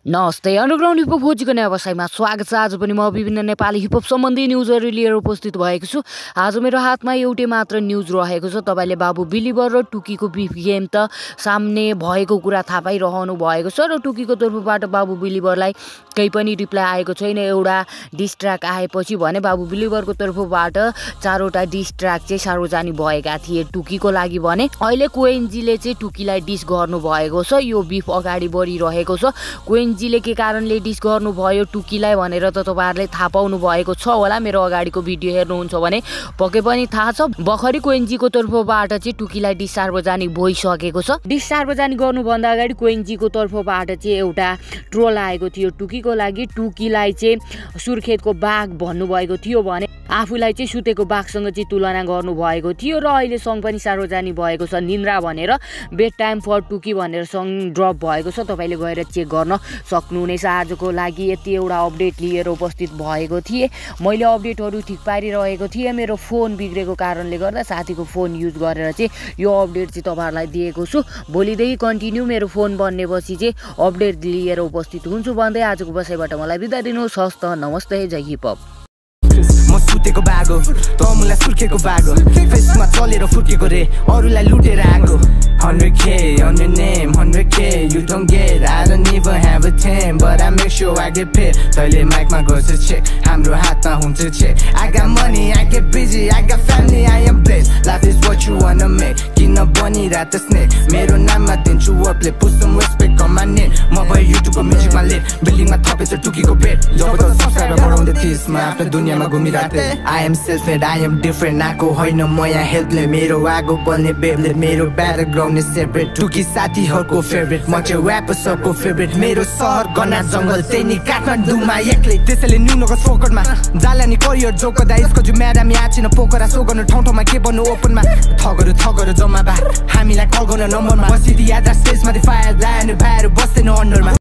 नमस्ते underground hip hop खोजीको नयाँ व्यवसायमा स्वागत छ। आज पनि म विभिन्न नेपाली हिपहप सम्बन्धी न्युजहरू लिएर उपस्थित भएको छु। आज मेरो हातमा एउटै मात्र न्युज रहेको छ। तपाईले बाबु बिलिभर र टुकीको गेम त सामने भएको कुरा थाहा पाइरहनु भएको छ र टुकीको तर्फबाट बाबु बिलिभरलाई केही पनि रिप्लाई आएको छैन। एउटा डिस्ट्र्याक आएपछि भने बाबु बिलिभरको तर्फबाट 4वटा डिस्ट्र्याक चाहिँ सार्वजनिक भएका थिए टुकीको लागि भने अहिले कोएनजीले चाहिँ टुकीलाई डिस गर्नु भएको छ। यो बिफ अगाडि बढिरहेको छ। कोएनजीले के कारणले डिस गर्नुभयो टुकीलाई भनेर त तपाईहरुले थाहा पाउनु भएको छ होला। मेरो अगाडिको भिडियो हेर्नुहुन्छ भने पक्कै पनि थाहा छ। भर्खरै कोएनजीको तर्फबाट चाहिँ टुकीलाई डिस सार्वजनिक भइसकेको छ। डिस सार्वजनिक गर्नुभन्दा अगाडि कोएनजीको तर्फबाट चाहिँ एउटा ट्रोल आएको थियो टुकीको लागि। टुकीलाई चाहिँ सुर्खेतको बाघ भन्नुभएको थियो भने आफूलाई चाहिँ सुतेको बाघसँग चाहिँ तुलना गर्नुभएको थियो र अहिले सङ पनि सार्वजनिक भएको छ। निन्द्रा भनेर बेड टाइम फर टुकी भनेर सङ ड्रप भएको छ। तपाईले गएर चेक गर्न सक्नुहुनेछ। आजको लागि यति एउटा अपडेट लिएर उपस्थित भएको थिए। मैले अपडेटहरू ठिक पारिरहेको थिएँ। मेरो फोन बिग्रेको कारणले गर्दा साथीको फोन युज गरेर चाहिँ यो अपडेट चाहिँ तपाईहरुलाई दिएको छु। भोलिदेखि कन्टिन्यू मेरो फोन बन्नेपछि चाहिँ अपडेट लिएर उपस्थित हुन्छु भन्दै आजको बसाइबाट मलाई बिदा दिनुहोस्। हस्त नमस्ते, जय हिपहप। म सुतेको बागो त मुलाई सुर्खेको बागो फेसमा चलेर फुर्केको रे अरूलाई लुटेर आगो 100K on your name 100K you don't get I don't even have a 10 but I make sure I get paid तैले माइकमा गर्छ चेक हाम्रो हातमा हुन्छ cheque I got money I get busy I got family I am blessed life is what you wanna make किन बनिरा त snake मेरो नाममा दिन्छु अपले put some respect on my name म भयो युट्युबको म्युजिकमा लेट बिल्डिङमा थपेछ टुकीको बेड जब त सब्स्क्राइबर बढाउँदै थिएँ म आफ्नो दुनियाँमा घुमिरहेथे I am self-made I am different आको होइन म यहाँ हेल्पले मेरो आगो बल्ने बेबले मेरो ब्याकग्राउन्ड इज सेपरेट टुकी साथीहरुको फेभरेट म चाहिँ र्यापर सबको फेभरेट मेरो सहर गना जंगल त्यही नि काठमाडौँमा एक्लै त्यसैले न्यूनको फोकटमा जाला नि करियर जोकदा यसको जो म्याडामी आछिन पोखरा सो गर्नु ठाउँ ठाउँमा के बन्नु ओपनमा थगहरू जम्मा बा हामीलाई कल गर्न नम्बरमा बसिदिया स्टेजमा फायर लानु भाइहरु बस्दैन अन्डरमा